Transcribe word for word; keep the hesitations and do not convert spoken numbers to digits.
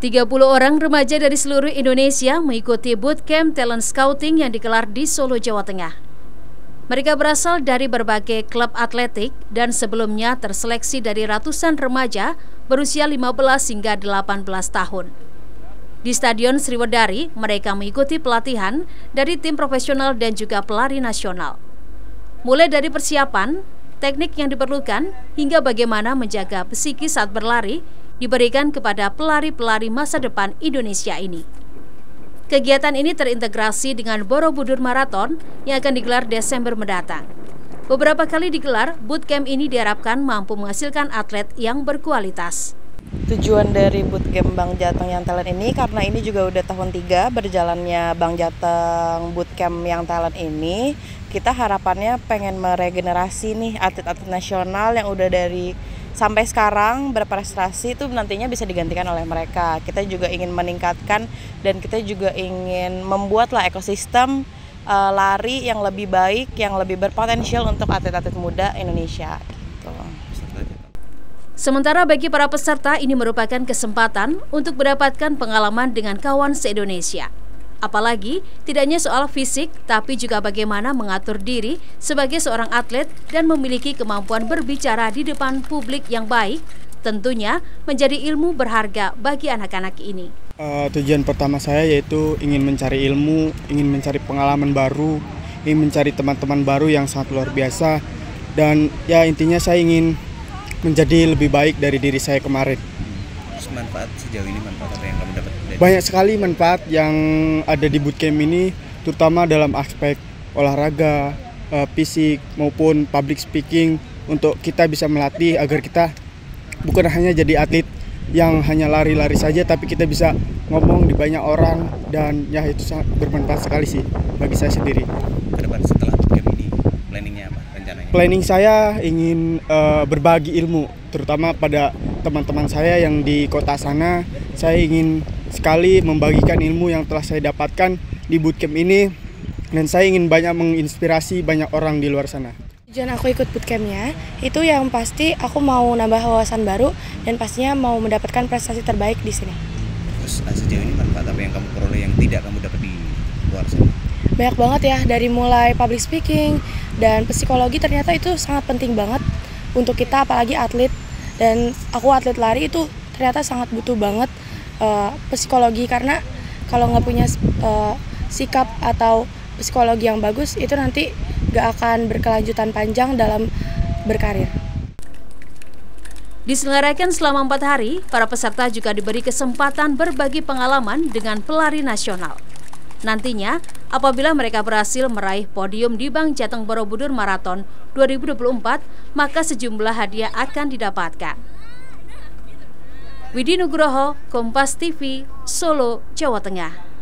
tiga puluh orang remaja dari seluruh Indonesia mengikuti bootcamp talent scouting yang digelar di Solo, Jawa Tengah. Mereka berasal dari berbagai klub atletik dan sebelumnya terseleksi dari ratusan remaja berusia lima belas hingga delapan belas tahun. Di Stadion Sriwedari, mereka mengikuti pelatihan dari tim profesional dan juga pelari nasional. Mulai dari persiapan, teknik yang diperlukan, hingga bagaimana menjaga psikis saat berlari, diberikan kepada pelari-pelari masa depan Indonesia ini. Kegiatan ini terintegrasi dengan Borobudur Marathon yang akan digelar Desember mendatang. Beberapa kali digelar, bootcamp ini diharapkan mampu menghasilkan atlet yang berkualitas. Tujuan dari bootcamp Bang Jateng yang talent ini karena ini juga udah tahun tiga berjalannya Bang Jateng bootcamp yang talent ini, kita harapannya pengen meregenerasi nih atlet-atlet nasional yang udah dari sampai sekarang berprestasi itu nantinya bisa digantikan oleh mereka. Kita juga ingin meningkatkan dan kita juga ingin membuatlah ekosistem uh, lari yang lebih baik, yang lebih berpotensial untuk atlet-atlet muda Indonesia. Gitu. Sementara bagi para peserta ini merupakan kesempatan untuk mendapatkan pengalaman dengan kawan se-Indonesia. Apalagi tidak hanya soal fisik, tapi juga bagaimana mengatur diri sebagai seorang atlet dan memiliki kemampuan berbicara di depan publik yang baik, tentunya menjadi ilmu berharga bagi anak-anak ini. Uh, tujuan pertama saya yaitu ingin mencari ilmu, ingin mencari pengalaman baru, ingin mencari teman-teman baru yang sangat luar biasa, dan ya intinya saya ingin menjadi lebih baik dari diri saya kemarin. Manfaat sejauh ini, manfaat apa yang kamu dapat? Banyak sekali manfaat yang ada di bootcamp ini, terutama dalam aspek olahraga, uh, fisik maupun public speaking, untuk kita bisa melatih agar kita bukan hanya jadi atlet yang hanya lari-lari saja, tapi kita bisa ngomong di banyak orang, dan ya itu sangat bermanfaat sekali sih bagi saya sendiri. Kedepan setelah bootcamp ini, planningnya apa, rencananya? Planning saya ingin uh, berbagi ilmu, terutama pada teman-teman saya yang di kota sana. Saya ingin sekali membagikan ilmu yang telah saya dapatkan di bootcamp ini, dan saya ingin banyak menginspirasi banyak orang di luar sana. Tujuan aku ikut bootcampnya itu yang pasti aku mau nambah wawasan baru dan pastinya mau mendapatkan prestasi terbaik di sini. Terus sejauh ini manfaat apa yang kamu peroleh yang tidak kamu dapat di luar sana? Banyak banget ya, dari mulai public speaking dan psikologi, ternyata itu sangat penting banget untuk kita, apalagi atlet. Dan aku atlet lari itu ternyata sangat butuh banget uh, psikologi, karena kalau nggak punya uh, sikap atau psikologi yang bagus, itu nanti nggak akan berkelanjutan panjang dalam berkarir. Diselenggarakan selama empat hari, para peserta juga diberi kesempatan berbagi pengalaman dengan pelari nasional. Nantinya, apabila mereka berhasil meraih podium di Bang Jateng Borobudur Marathon dua ribu dua puluh empat, maka sejumlah hadiah akan didapatkan. Widi Nugroho, Kompas T V, Solo, Jawa Tengah.